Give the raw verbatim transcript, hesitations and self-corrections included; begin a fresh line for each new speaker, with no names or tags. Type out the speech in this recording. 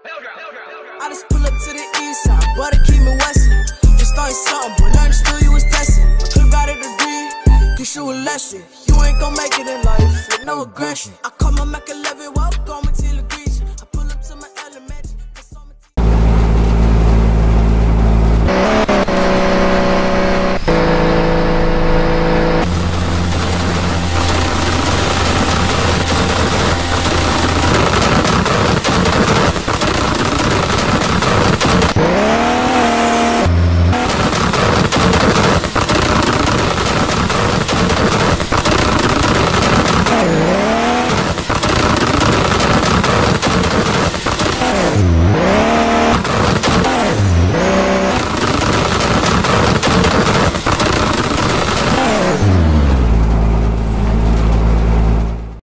I just pull up to the east side, but it keep me westin'. Just started something, but understood you was testing. My clip got a degree, teach you a lesson. You ain't gon' make it in life with no aggression. I call my Mac eleven, well.